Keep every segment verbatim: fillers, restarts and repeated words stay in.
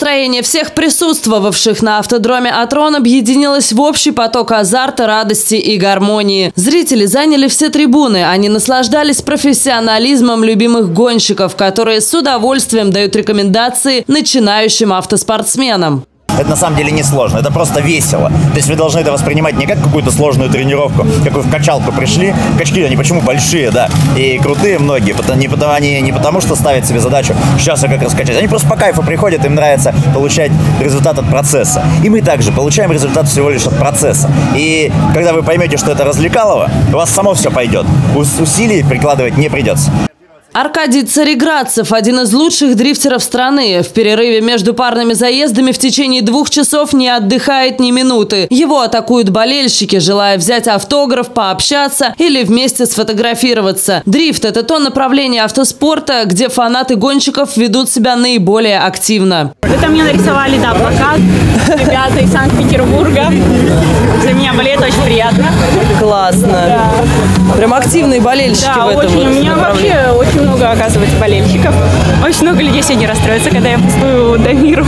Настроение всех присутствовавших на автодроме «Атрон» объединилось в общий поток азарта, радости и гармонии. Зрители заняли все трибуны. Они наслаждались профессионализмом любимых гонщиков, которые с удовольствием дают рекомендации начинающим автоспортсменам. Это на самом деле не сложно, это просто весело. То есть вы должны это воспринимать не как какую-то сложную тренировку, как вы в качалку пришли. Качки, они почему большие, да, и крутые многие. Не потому, они не потому, что ставят себе задачу сейчас я как раскачать. Они просто по кайфу приходят, им нравится получать результат от процесса. И мы также получаем результат всего лишь от процесса. И когда вы поймете, что это развлекалово, у вас само все пойдет. Усилий прикладывать не придется. Аркадий Цареградцев – один из лучших дрифтеров страны. В перерыве между парными заездами в течение двух часов не отдыхает ни минуты. Его атакуют болельщики, желая взять автограф, пообщаться или вместе сфотографироваться. Дрифт – это то направление автоспорта, где фанаты гонщиков ведут себя наиболее активно. Это мне нарисовали, да, плакат. Ребята из Санкт-Петербурга. За меня болеет, очень приятно. Классно. Да. Прям активные болельщики да, в этом очень. У меня вообще очень много, оказывается, болельщиков. Очень много людей сегодня расстроится, когда я пустую Дамиру.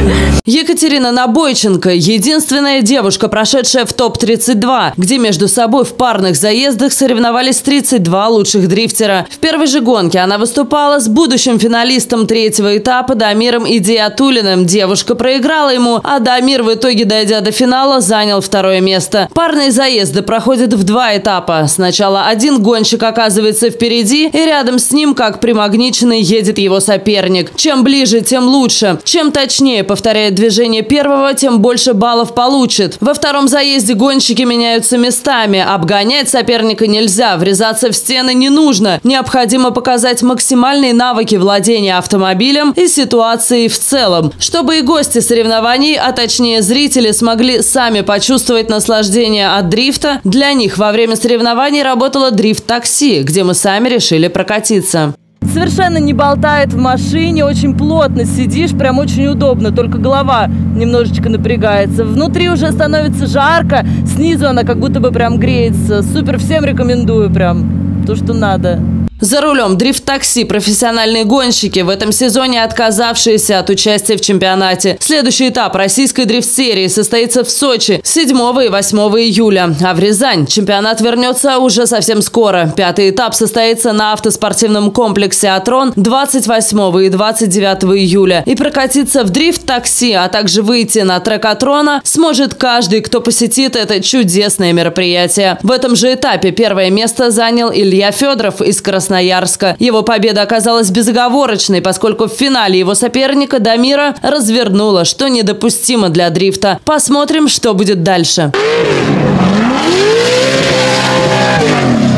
Екатерина Набойченко – единственная девушка, прошедшая в топ тридцать два, где между собой в парных заездах соревновались тридцать два лучших дрифтера. В первой же гонке она выступала с будущим финалистом третьего этапа Дамиром Идиатуллиным. Девушка проиграла ему, а Дамир, в итоге дойдя до финала, занял второе место. Парные заезды проходят в два этапа. Сначала один гонщик оказывается впереди, и рядом с ним, как примагниченный, едет его соперник. Чем ближе, тем лучше. Чем точнее повторяет движение первого, тем больше баллов получит. Во втором заезде гонщики меняются местами. Обгонять соперника нельзя, врезаться в стены не нужно. Необходимо показать максимальные навыки владения автомобилем и ситуацией в целом, чтобы и гости соревнований, а точнее зрители, смогли сами почувствовать наслаждение от дрифта. Для них во время соревнований работало дрифт-такси, где мы сами решили прокатиться. Совершенно не болтает в машине, очень плотно сидишь, прям очень удобно, только голова немножечко напрягается. Внутри уже становится жарко, снизу она как будто бы прям греется. Супер, всем рекомендую прям то, что надо. За рулем дрифт-такси профессиональные гонщики, в этом сезоне отказавшиеся от участия в чемпионате. Следующий этап российской дрифт-серии состоится в Сочи седьмого и восьмого июля. А в Рязань чемпионат вернется уже совсем скоро. Пятый этап состоится на автоспортивном комплексе «Атрон» двадцать восьмого и двадцать девятого июля. И прокатиться в дрифт-такси, а также выйти на трек «Атрона» сможет каждый, кто посетит это чудесное мероприятие. В этом же этапе первое место занял Илья Федоров из Красноярска. Красноярска. Его победа оказалась безоговорочной, поскольку в финале его соперника Дамира развернуло, что недопустимо для дрифта. Посмотрим, что будет дальше.